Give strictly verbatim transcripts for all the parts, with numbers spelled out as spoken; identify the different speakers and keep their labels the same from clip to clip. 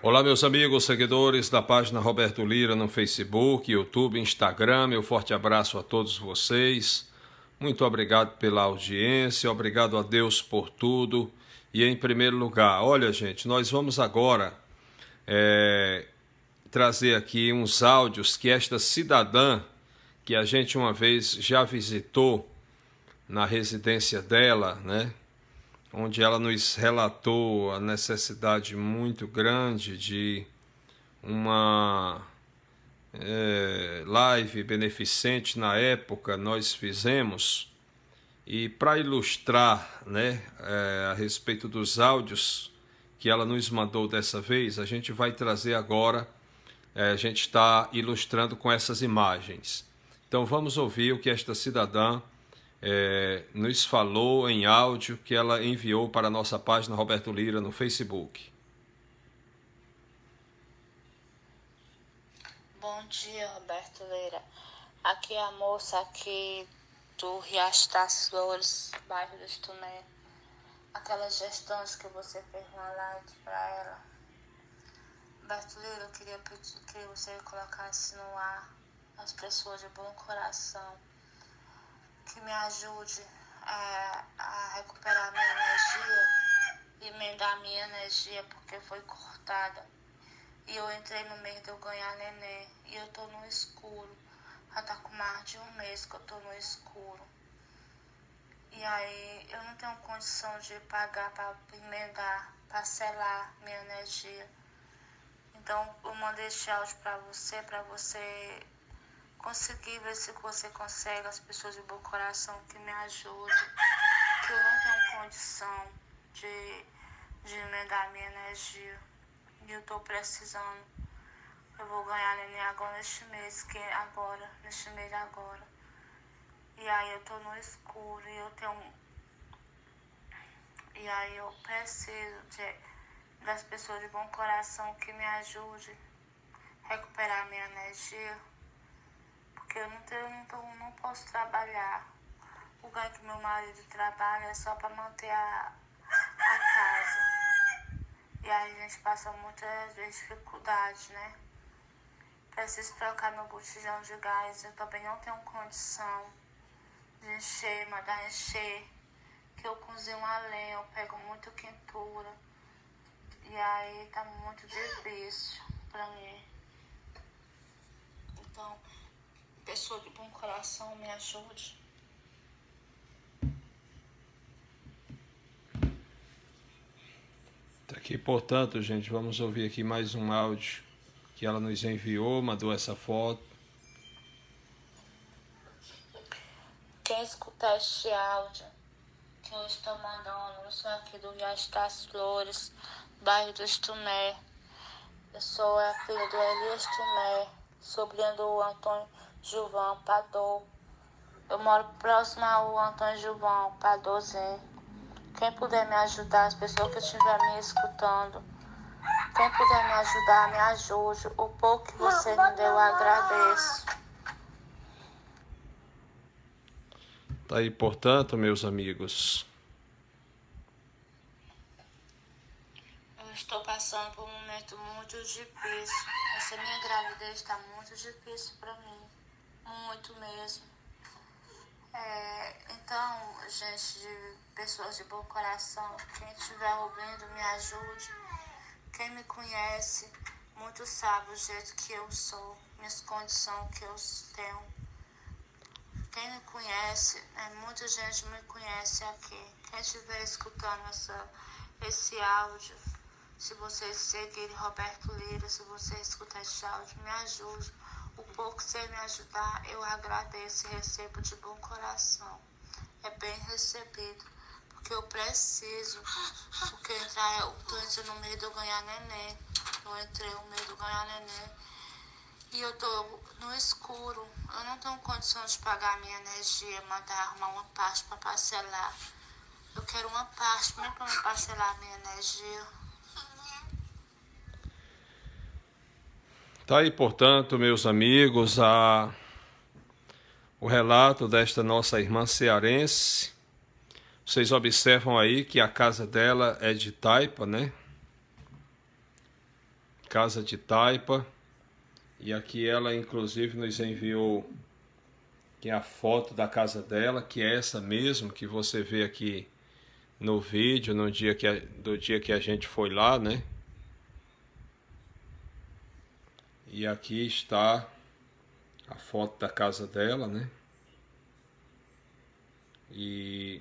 Speaker 1: Olá, meus amigos, seguidores da página Roberto Lira no Facebook, YouTube, Instagram. Meu forte abraço a todos vocês. Muito obrigado pela audiência, obrigado a Deus por tudo. E em primeiro lugar, olha, gente, nós vamos agora é, trazer aqui uns áudios que esta cidadã, que a gente uma vez já visitou na residência dela, né? Onde ela nos relatou a necessidade muito grande de uma é, live beneficente na época nós fizemos. E para ilustrar, né, é, a respeito dos áudios que ela nos mandou dessa vez, a gente vai trazer agora, é, a gente está ilustrando com essas imagens. Então vamos ouvir o que esta cidadã É, nos falou em áudio que ela enviou para a nossa página Roberto Lira no Facebook.
Speaker 2: Bom dia, Roberto Lira. Aqui é a moça aqui do Riacho das Flores, bairro do Estumé. Aquelas gestões que você fez na live para ela. Roberto Lira, eu queria pedir que você colocasse no ar as pessoas de bom coração, que me ajude a, a recuperar minha energia, emendar minha energia, porque foi cortada. E eu entrei no mês de eu ganhar neném, e eu tô no escuro. Já tá com mais de um mês que eu tô no escuro. E aí eu não tenho condição de pagar para emendar, parcelar minha energia. Então eu mandei esse áudio para você, para você conseguir ver se você consegue, as pessoas de bom coração que me ajudem, que eu não tenho condição de, de emendar minha energia e eu tô precisando. Eu vou ganhar neném agora neste mês, que é agora, neste mês agora. E aí eu tô no escuro e eu tenho. E aí eu preciso de, das pessoas de bom coração que me ajudem a recuperar minha energia. Porque eu não, tenho, não, não posso trabalhar. O ganho que meu marido trabalha é só para manter a, a casa. E aí a gente passa muitas vezes dificuldade, né? Preciso trocar meu botijão de gás. Eu também não tenho condição de encher, mandar encher. Que eu cozinho a lenha, eu pego muito quentura. E aí tá muito difícil pra mim. Então, pessoa de bom coração, me ajude.
Speaker 1: Tá aqui, portanto, gente, vamos ouvir aqui mais um áudio que ela nos enviou, mandou essa foto.
Speaker 2: Quem escutar este áudio que eu estou mandando, eu sou aqui do Riacho das Flores, bairro do Estumé. Eu sou a filha do Elias Tumé, sobrinha do Antônio Gilvão Padô. Eu moro próximo ao Antônio Gilvão Padôzinho. Quem puder me ajudar, as pessoas que estiverem me escutando, quem puder me ajudar, me ajude. O pouco que você me deu, eu agradeço.
Speaker 1: Tá aí, portanto, meus amigos.
Speaker 2: Eu estou passando por um momento muito difícil. Essa minha gravidez está muito difícil para mim. Muito mesmo. É, então, gente, de pessoas de bom coração, quem estiver ouvindo, me ajude. Quem me conhece, muito sabe o jeito que eu sou, minhas condições que eu tenho. Quem me conhece, né, muita gente me conhece aqui. Quem estiver escutando essa, esse áudio, se vocês seguirem Roberto Lira, se você escutar esse áudio, me ajude. O pouco que você me ajudar, eu agradeço e recebo de bom coração. É bem recebido, porque eu preciso, porque entrar, eu tô entrando no meio de eu ganhar neném. Eu entrei no meio de eu ganhar neném. E eu tô no escuro. Eu não tenho condição de pagar a minha energia, mandar arrumar uma parte para parcelar. Eu quero uma parte mesmo para me parcelar a minha energia.
Speaker 1: Tá aí, portanto, meus amigos, a... o relato desta nossa irmã cearense. Vocês observam aí que a casa dela é de taipa, né? Casa de Taipa. E aqui ela inclusive nos enviou aqui a foto da casa dela, que é essa mesmo que você vê aqui no vídeo, no dia que a, do dia que a gente foi lá, né? E aqui está a foto da casa dela, né? E,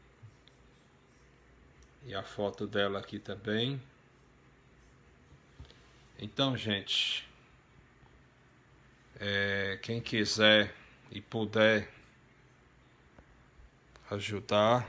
Speaker 1: e a foto dela aqui também. Então, gente, é, quem quiser e puder ajudar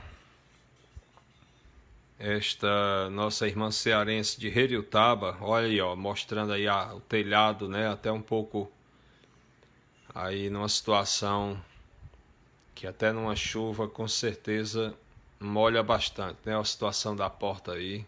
Speaker 1: esta nossa irmã cearense de Heriotaba, olha aí, ó, mostrando aí a, o telhado, né, até um pouco aí numa situação que até numa chuva com certeza molha bastante, né, a situação da porta aí.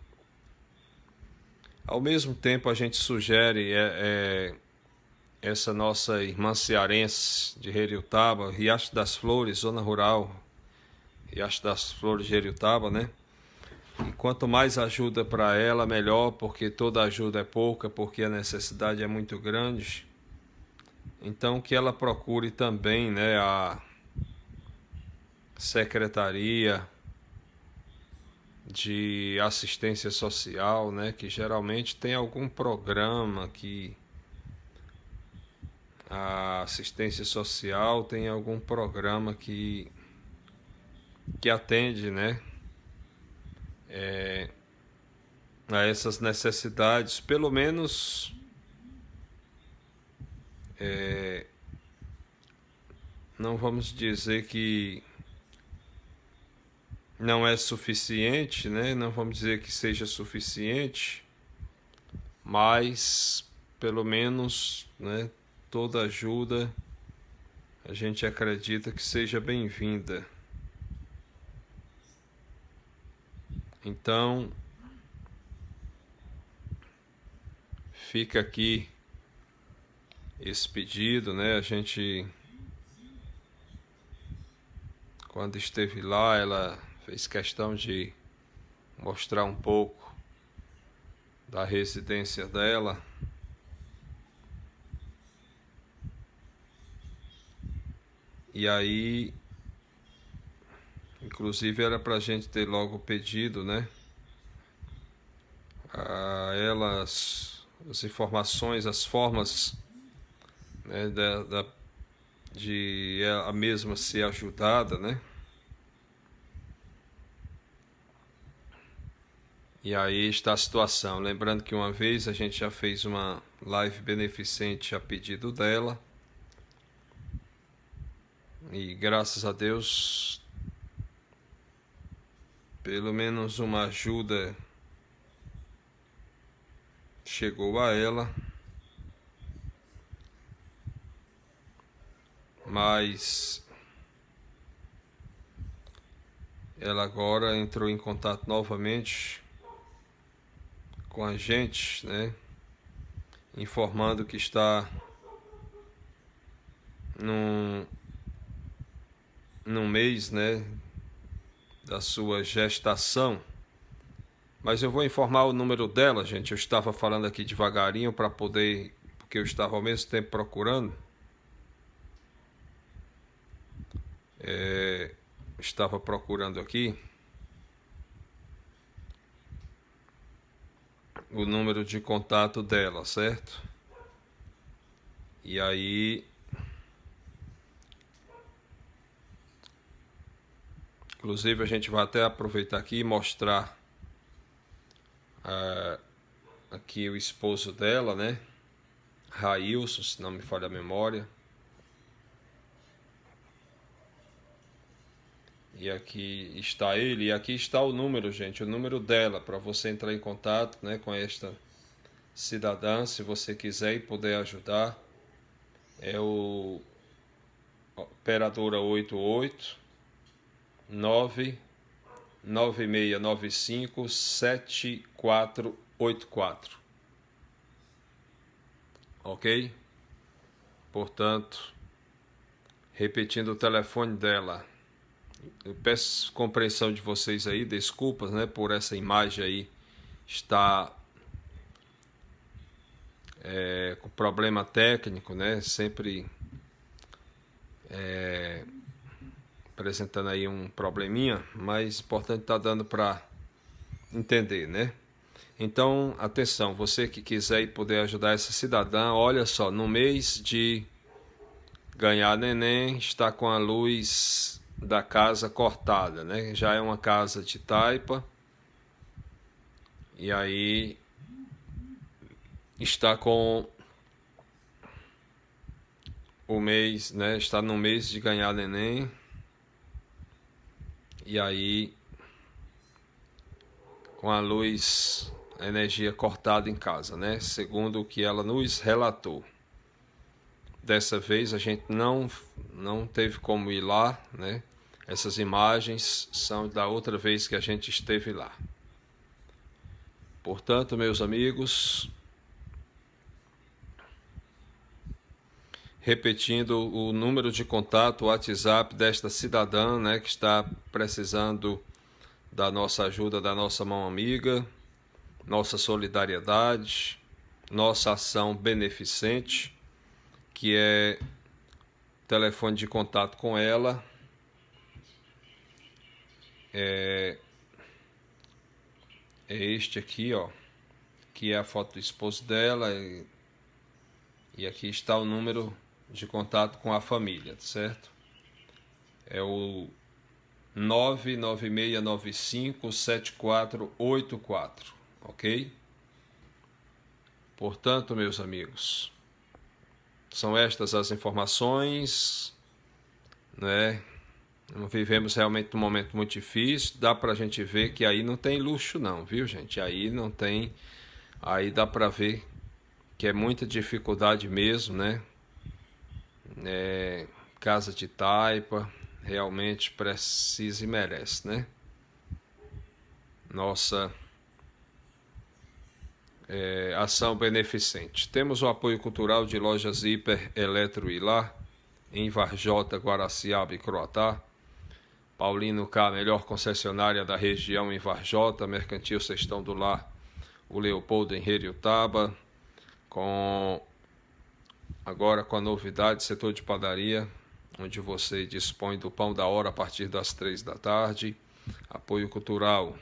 Speaker 1: Ao mesmo tempo a gente sugere é, é, essa nossa irmã cearense de Heriotaba, Riacho das Flores, zona rural, Riacho das Flores de Heriotaba, né? E quanto mais ajuda para ela, melhor, porque toda ajuda é pouca, porque a necessidade é muito grande. Então que ela procure também, né, a Secretaria de Assistência Social, né, que geralmente tem algum programa que a assistência social tem algum programa que que atende, né, é, a essas necessidades, pelo menos é, não vamos dizer que não é suficiente, né? Não vamos dizer que seja suficiente, mas pelo menos, né, toda ajuda a gente acredita que seja bem-vinda. Então, fica aqui esse pedido, né? A gente, quando esteve lá, ela fez questão de mostrar um pouco da residência dela. E aí, inclusive era para a gente ter logo pedido, né, a elas as informações, as formas, né, da, da, de a mesma ser ajudada, né? E aí está a situação. Lembrando que uma vez a gente já fez uma live beneficente a pedido dela. E graças a Deus, pelo menos uma ajuda chegou a ela. Mas ela agora entrou em contato novamente com a gente, né, informando que está num, num mês, né, da sua gestação. Mas eu vou informar o número dela, gente. Eu estava falando aqui devagarinho para poder, porque eu estava ao mesmo tempo procurando. É, estava procurando aqui o número de contato dela, certo? E aí, inclusive a gente vai até aproveitar aqui e mostrar uh, aqui o esposo dela, né, Railson, se não me falha a memória. E aqui está ele, e aqui está o número, gente, o número dela, para você entrar em contato, né, com esta cidadã, se você quiser e puder ajudar. É o operadora oito oito nove nove seis nove cinco sete quatro oito quatro. Ok? Portanto, repetindo o telefone dela. Eu peço compreensão de vocês aí, desculpas, né, por essa imagem aí estar é, com problema técnico, né? Sempre é, apresentando aí um probleminha, mas importante tá dando para entender, né? Então, atenção, você que quiser e puder ajudar essa cidadã, olha só, no mês de ganhar neném, está com a luz da casa cortada, né? Já é uma casa de taipa, e aí está com o mês, né? Está no mês de ganhar neném, e aí com a luz, a energia cortada em casa, né? Segundo o que ela nos relatou. Dessa vez a gente não, não teve como ir lá, né? Essas imagens são da outra vez que a gente esteve lá. Portanto, meus amigos, repetindo o número de contato, o WhatsApp desta cidadã, né, que está precisando da nossa ajuda, da nossa mão amiga, nossa solidariedade, nossa ação beneficente, que é telefone de contato com ela, é, é este aqui, ó, que é a foto do esposo dela, e, e aqui está o número de contato com a família, certo? É o nove nove seis nove cinco sete quatro oito quatro, ok? Portanto, meus amigos, são estas as informações, né? Vivemos realmente um momento muito difícil, dá pra gente ver que aí não tem luxo não, viu, gente? Aí não tem, aí dá pra ver que é muita dificuldade mesmo, né? É, casa de taipa, realmente precisa e merece, né? Nossa é, ação beneficente. Temos o apoio cultural de lojas Hiper, Eletro e Lar, em Varjota, Guaraciaba e Croatá. Paulino K, melhor concessionária da região em Varjota. Mercantil Cestão do Lar, o Leopoldo em Heriotaba. Com agora com a novidade, setor de padaria, onde você dispõe do pão da hora a partir das três da tarde. Apoio cultural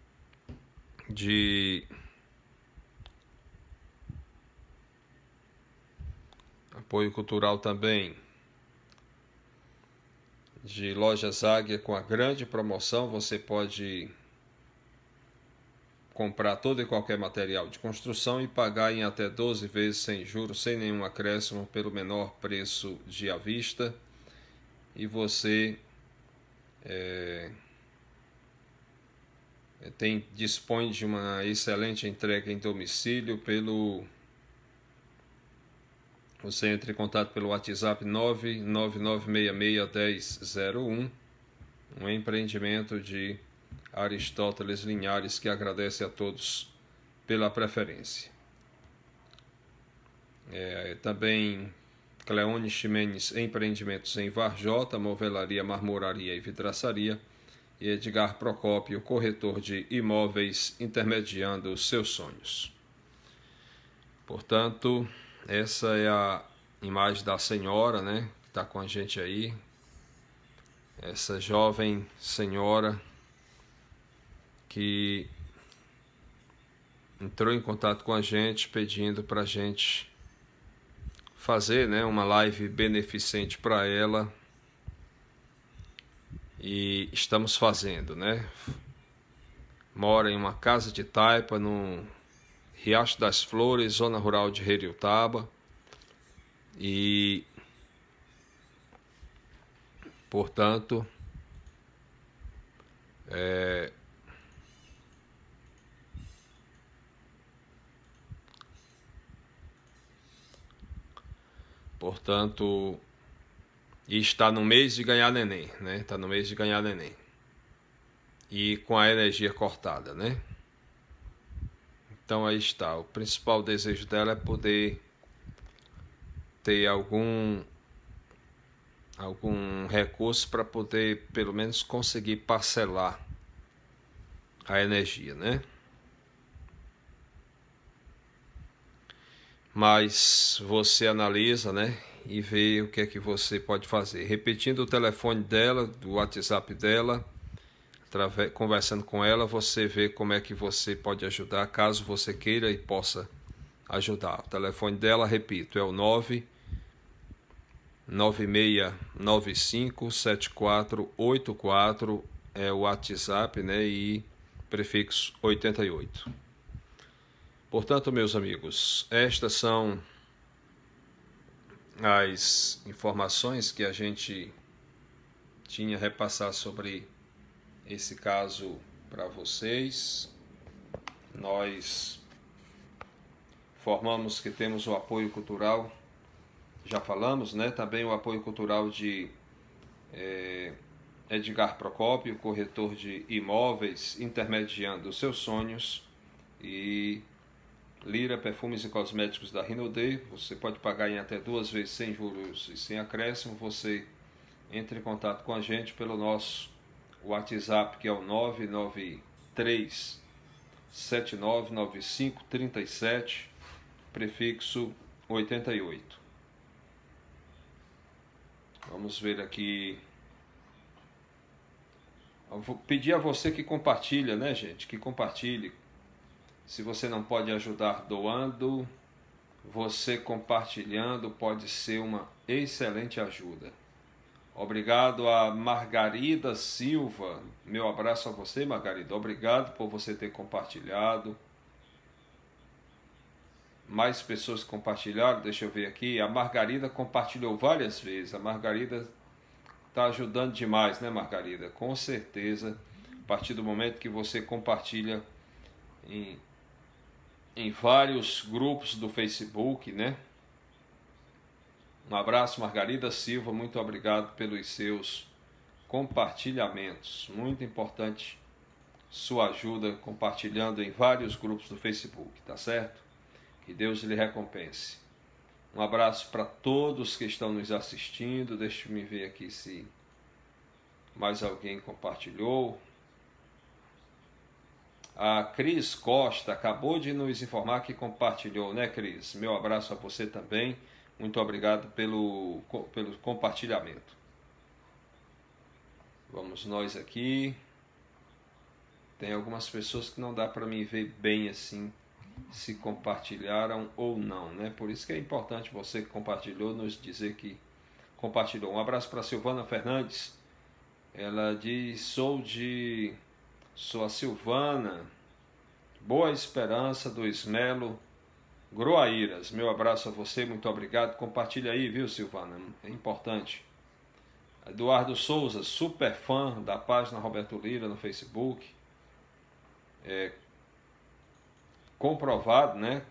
Speaker 1: de apoio cultural também de Lojas Águia, com a grande promoção. Você pode comprar todo e qualquer material de construção e pagar em até doze vezes sem juros, sem nenhum acréscimo, pelo menor preço de à vista. E você é, tem, dispõe de uma excelente entrega em domicílio. Pelo Você entra em contato pelo WhatsApp nove nove nove seis seis um zero zero um, um empreendimento de Aristóteles Linhares, que agradece a todos pela preferência. É, também Cleone Ximenes Empreendimentos em Varjota, movelaria, marmoraria e vidraçaria, e Edgar Procópio, corretor de imóveis, intermediando os seus sonhos. Portanto, essa é a imagem da senhora, né, que está com a gente aí. Essa jovem senhora que entrou em contato com a gente pedindo para a gente fazer, né, uma live beneficente para ela, e estamos fazendo, né? Mora em uma casa de taipa no Riacho das Flores, zona rural de Heriotaba, e portanto é, Portanto, e está no mês de ganhar neném, né? Está no mês de ganhar neném. E com a energia cortada, né? Então aí está. O principal desejo dela é poder ter algum algum recurso para poder pelo menos conseguir parcelar a energia, né? mas você analisa, né, e vê o que é que você pode fazer. Repetindo o telefone dela, do WhatsApp dela, conversando com ela, você vê como é que você pode ajudar, caso você queira e possa ajudar. O telefone dela, repito, é o nove nove seis nove cinco sete quatro oito quatro, é o WhatsApp, né, e prefixo oitenta e oito. Portanto, meus amigos, estas são as informações que a gente tinha a repassar sobre esse caso para vocês. Nós formamos que temos o apoio cultural, já falamos, né? Também o apoio cultural de é, Edgar Procópio, corretor de imóveis, intermediando os seus sonhos, e Lira Perfumes e Cosméticos da Rinode. Você pode pagar em até duas vezes sem juros e sem acréscimo. Você entre em contato com a gente pelo nosso WhatsApp, que é o nove nove três sete nove nove cinco três sete, prefixo oitenta e oito. Vamos ver aqui. Eu vou pedir a você que compartilha, né, gente? Que compartilhe. Se você não pode ajudar doando, você compartilhando pode ser uma excelente ajuda. Obrigado a Margarida Silva. Meu abraço a você, Margarida. Obrigado por você ter compartilhado. Mais pessoas compartilharam, deixa eu ver aqui. A Margarida compartilhou várias vezes. A Margarida está ajudando demais, né, Margarida? Com certeza, a partir do momento que você compartilha em, em vários grupos do Facebook, né? Um abraço, Margarida Silva, muito obrigado pelos seus compartilhamentos. Muito importante sua ajuda compartilhando em vários grupos do Facebook, tá certo? Que Deus lhe recompense. Um abraço para todos que estão nos assistindo. Deixa eu me ver aqui se mais alguém compartilhou. A Cris Costa acabou de nos informar que compartilhou, né, Cris? Meu abraço a você também. Muito obrigado pelo, pelo compartilhamento. Vamos nós aqui. Tem algumas pessoas que não dá para mim ver bem assim se compartilharam ou não, né? Por isso que é importante você que compartilhou nos dizer que compartilhou. Um abraço para Silvana Fernandes. Ela diz: sou de sou a Silvana Boa Esperança do Esmelo Groaíras. Meu abraço a você, muito obrigado. Compartilha aí, viu, Silvana? É importante. Eduardo Souza, super fã da página Roberto Lira no Facebook. É, comprovado, né?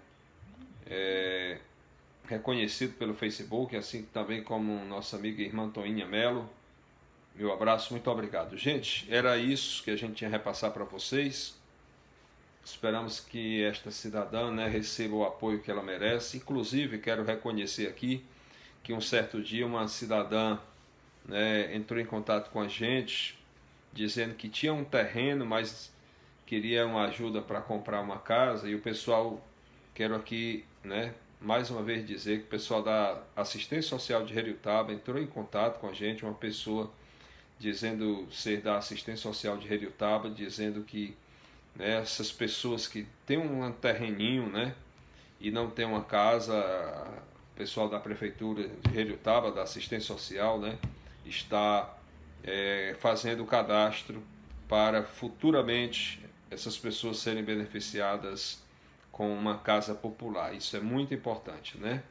Speaker 1: É, reconhecido pelo Facebook, assim também como nossa amiga irmã Toinha Melo. Meu abraço, muito obrigado. Gente, era isso que a gente tinha a repassar para vocês. Esperamos que esta cidadã, né, receba o apoio que ela merece. Inclusive, quero reconhecer aqui que um certo dia uma cidadã, né, entrou em contato com a gente, dizendo que tinha um terreno, mas queria uma ajuda para comprar uma casa. E o pessoal, quero aqui, né, mais uma vez dizer que o pessoal da Assistência Social de Heriotaba entrou em contato com a gente, uma pessoa dizendo ser da Assistência Social de Heriotaba, dizendo que, né, essas pessoas que têm um terreninho, né, e não tem uma casa, o pessoal da Prefeitura de Heriotaba, da Assistência Social, né, está é, fazendo o cadastro para futuramente essas pessoas serem beneficiadas com uma casa popular. Isso é muito importante, né?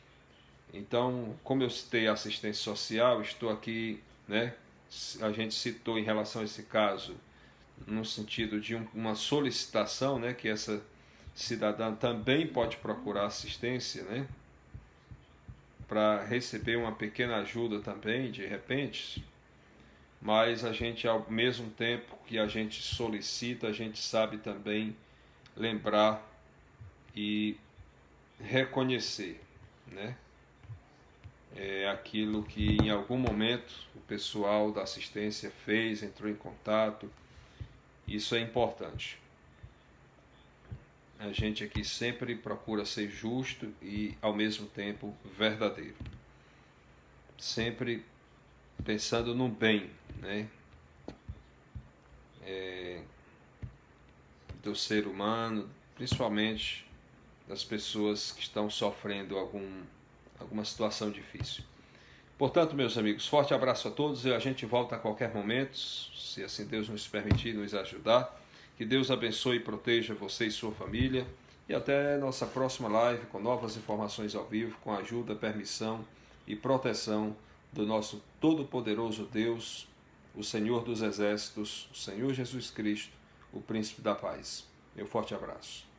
Speaker 1: Então, como eu citei a assistência social, estou aqui, né, a gente citou em relação a esse caso, no sentido de um, uma solicitação, né, que essa cidadã também pode procurar assistência, né, para receber uma pequena ajuda também, de repente, mas a gente, ao mesmo tempo que a gente solicita, a gente sabe também lembrar e reconhecer, né, é aquilo que em algum momento o pessoal da assistência fez, entrou em contato. Isso é importante. a gente aqui sempre procura ser justo e, ao mesmo tempo, verdadeiro. Sempre pensando no bem, né? É, do ser humano, principalmente das pessoas que estão sofrendo algum, alguma situação difícil. Portanto, meus amigos, forte abraço a todos e a gente volta a qualquer momento, se assim Deus nos permitir, nos ajudar. Que Deus abençoe e proteja você e sua família. E até nossa próxima live com novas informações ao vivo, com a ajuda, permissão e proteção do nosso todo-poderoso Deus, o Senhor dos Exércitos, o Senhor Jesus Cristo, o Príncipe da Paz. Meu forte abraço.